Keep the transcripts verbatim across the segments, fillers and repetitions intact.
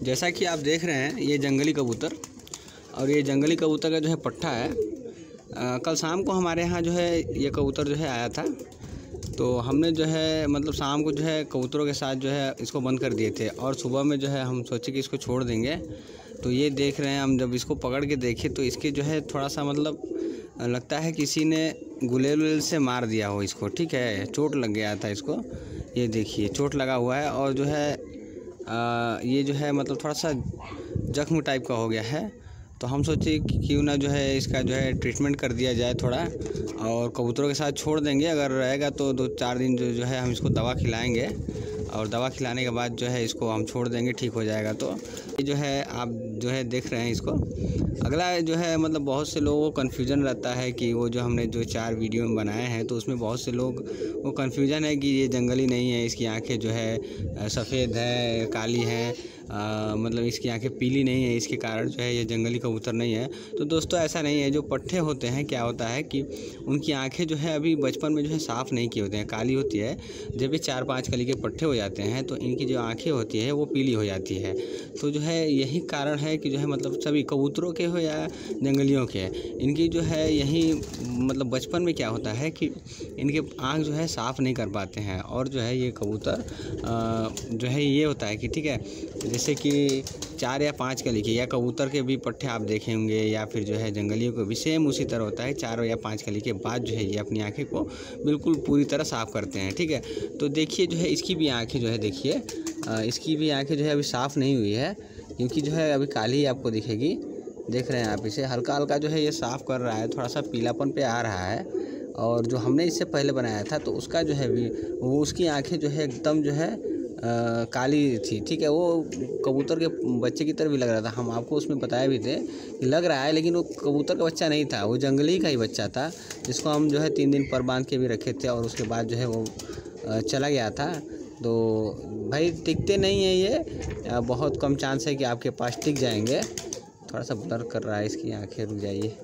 जैसा कि आप देख रहे हैं ये जंगली कबूतर, और ये जंगली कबूतर का जो है पट्ठा है। आ, कल शाम को हमारे यहाँ जो है ये कबूतर जो है आया था, तो हमने जो है मतलब शाम को जो है कबूतरों के साथ जो है इसको बंद कर दिए थे, और सुबह में जो है हम सोचे कि इसको छोड़ देंगे। तो ये देख रहे हैं हम, जब इसको पकड़ के देखे तो इसके जो है थोड़ा सा मतलब लगता है किसी ने गुलेल वुलेल से मार दिया हो इसको। ठीक है, चोट लग गया था इसको, ये देखिए चोट लगा हुआ है, और जो है आ, ये जो है मतलब थोड़ा सा जख्म टाइप का हो गया है। तो हम सोचे कि क्यों ना जो है इसका जो है ट्रीटमेंट कर दिया जाए थोड़ा, और कबूतरों के साथ छोड़ देंगे। अगर रहेगा तो दो चार दिन जो जो है हम इसको दवा खिलाएंगे, और दवा खिलाने के बाद जो है इसको हम छोड़ देंगे, ठीक हो जाएगा। तो ये जो है आप जो है देख रहे हैं इसको। अगला जो है मतलब बहुत से लोगों को कन्फ्यूजन रहता है कि वो जो हमने जो चार वीडियो में बनाए हैं, तो उसमें बहुत से लोग वो कन्फ्यूजन है कि ये जंगली नहीं है, इसकी आंखें जो है सफ़ेद है, काली हैं, आ, मतलब इसकी आंखें पीली नहीं है, इसके कारण जो है ये जंगली कबूतर नहीं है। तो दोस्तों ऐसा नहीं है। जो पट्ठे होते हैं, क्या होता है कि उनकी आंखें जो है अभी बचपन में जो है साफ़ नहीं की होती हैं, काली होती है। जब ये चार पाँच कली के पट्ठे हो जाते हैं तो इनकी जो आंखें होती है वो पीली हो जाती है। तो जो है यही कारण है कि जो है मतलब सभी कबूतरों के हो या जंगलियों के, इनकी जो है यही मतलब बचपन में क्या होता है कि इनके आँख जो है साफ़ नहीं कर पाते हैं। और जो है ये कबूतर जो है ये होता है कि ठीक है, जैसे कि चार या पाँच कली के या कबूतर के भी पट्ठे आप देखे होंगे, या फिर जो है जंगलियों को भी सेम उसी तरह होता है। चार या पाँच कली के बाद जो है ये अपनी आंखें को बिल्कुल पूरी तरह साफ़ करते हैं। ठीक है, तो देखिए जो है इसकी भी आंखें जो है देखिए, इसकी भी आंखें जो है अभी साफ़ नहीं हुई है, क्योंकि जो है अभी काली ही आपको दिखेगी। देख रहे हैं आप, इसे हल्का हल्का जो है ये साफ़ कर रहा है, थोड़ा सा पीलापन पे आ रहा है। और जो हमने इससे पहले बनाया था तो उसका जो है भी वो उसकी आंखें जो है एकदम जो है आ, काली थी। ठीक है, वो कबूतर के बच्चे की तरह भी लग रहा था। हम आपको उसमें बताया भी थे कि लग रहा है, लेकिन वो कबूतर का बच्चा नहीं था, वो जंगली का ही बच्चा था, जिसको हम जो है तीन दिन पर बांध के भी रखे थे, और उसके बाद जो है वो चला गया था। तो भाई टिकते नहीं हैं ये, बहुत कम चांस है कि आपके पास टिक जाएंगे। थोड़ा सा ब्लर कर रहा है इसकी आंखें, रुक जाइए।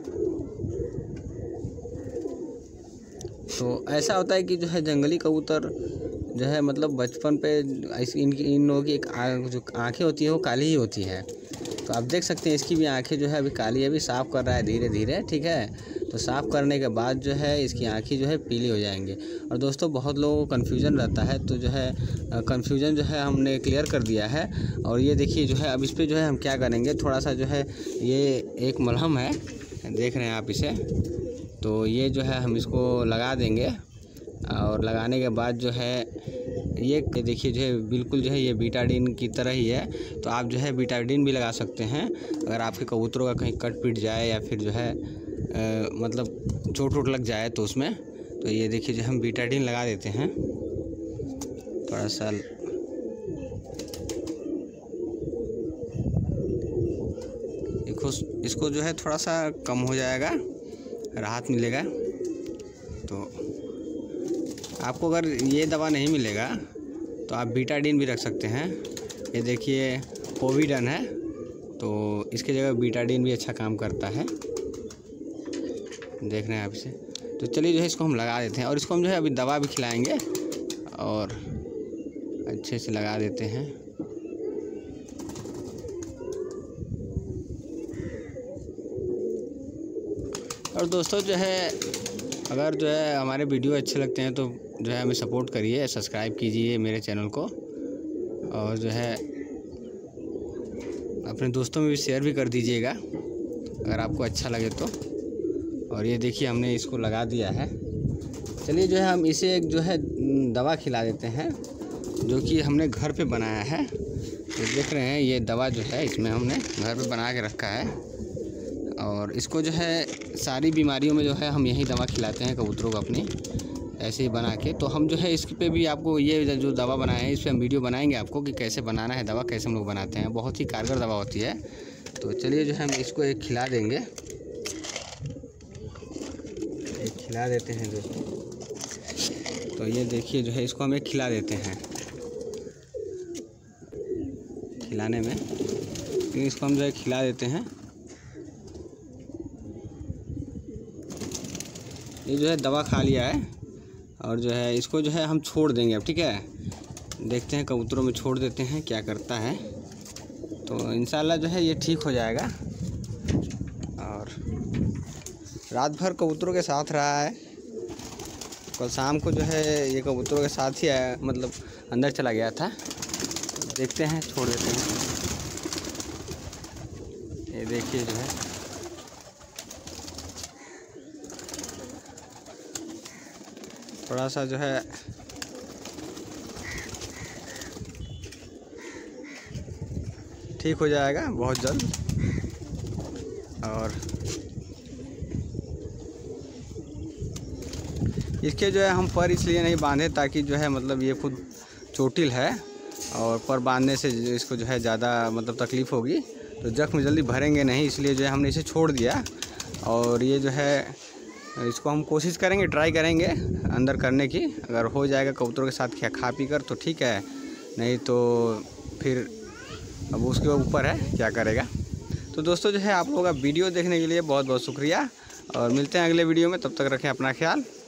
तो ऐसा होता है कि जो है जंगली कबूतर जो है मतलब बचपन पे इनकी इन लोगों की एक जो आंखें होती है वो काली ही होती है। तो आप देख सकते हैं इसकी भी आंखें जो है अभी काली है, अभी साफ़ कर रहा है धीरे धीरे। ठीक है, तो साफ़ करने के बाद जो है इसकी आंखें जो है पीली हो जाएंगी। और दोस्तों बहुत लोगों को कन्फ्यूजन रहता है, तो जो है कन्फ्यूजन जो है हमने क्लियर कर दिया है। और ये देखिए जो है अब इस पर जो है हम क्या करेंगे, थोड़ा सा जो है ये एक मलहम है, देख रहे हैं आप इसे, तो ये जो है हम इसको लगा देंगे। और लगाने के बाद जो है ये देखिए जो है बिल्कुल जो है ये बीटाडीन की तरह ही है। तो आप जो है बीटाडीन भी लगा सकते हैं अगर आपके कबूतरों का कहीं कट पिट जाए, या फिर जो है आ, मतलब चोट वोट लग जाए तो उसमें। तो ये देखिए जो हम बीटाडीन लगा देते हैं थोड़ा सा। देखो इसको जो है थोड़ा सा कम हो जाएगा, राहत मिलेगा। तो आपको अगर ये दवा नहीं मिलेगा तो आप बीटाडीन भी रख सकते हैं। ये देखिए पोवीडन है, तो इसके जगह बीटाडीन भी अच्छा काम करता है, देख रहे हैं आप इसे। तो चलिए जो है इसको हम लगा देते हैं, और इसको हम जो है अभी दवा भी खिलाएंगे और अच्छे से लगा देते हैं। और दोस्तों जो है अगर जो है हमारे वीडियो अच्छे लगते हैं तो जो है हमें सपोर्ट करिए, सब्सक्राइब कीजिए मेरे चैनल को, और जो है अपने दोस्तों में भी शेयर भी कर दीजिएगा अगर आपको अच्छा लगे तो। और ये देखिए हमने इसको लगा दिया है। चलिए जो है हम इसे एक जो है दवा खिला देते हैं, जो कि हमने घर पे बनाया है। तो देख रहे हैं ये दवा जो है इसमें हमने घर पे बना के रखा है, और इसको जो है सारी बीमारियों में जो है हम यही दवा खिलाते हैं कबूतरों को अपनी, ऐसे ही बना के। तो हम जो है इस पे भी आपको ये जो दवा बनाए हैं इस पर हम वीडियो बनाएंगे आपको कि कैसे बनाना है दवा, कैसे हम लोग बनाते हैं। बहुत ही कारगर दवा होती है। तो चलिए जो है हम इसको एक खिला देंगे, एक खिला देते हैं दोस्तों। तो ये देखिए जो है इसको हम एक खिला देते हैं, खिलाने में इसको हम जो है खिला देते हैं। ये जो है दवा खा लिया है, और जो है इसको जो है हम छोड़ देंगे अब। ठीक है, देखते हैं कबूतरों में छोड़ देते हैं क्या करता है। तो इंशाल्लाह जो है ये ठीक हो जाएगा। और रात भर कबूतरों के साथ रहा है, कल शाम को जो है ये कबूतरों के साथ ही आया, मतलब अंदर चला गया था। देखते हैं, छोड़ देते हैं। ये देखिए जो है थोड़ा सा जो है ठीक हो जाएगा बहुत जल्द। और इसके जो है हम पर इसलिए नहीं बांधे ताकि जो है मतलब ये खुद चोटिल है और पर बांधने से इसको जो है ज़्यादा मतलब तकलीफ़ होगी, तो जख्म जल्दी भरेंगे नहीं, इसलिए जो है हमने इसे छोड़ दिया। और ये जो है इसको हम कोशिश करेंगे, ट्राई करेंगे अंदर करने की। अगर हो जाएगा कबूतरों के साथ क्या खा पी कर तो ठीक है, नहीं तो फिर अब उसके ऊपर है क्या करेगा। तो दोस्तों जो है आप लोगों का वीडियो देखने के लिए बहुत बहुत शुक्रिया और मिलते हैं अगले वीडियो में। तब तक रखें अपना ख्याल।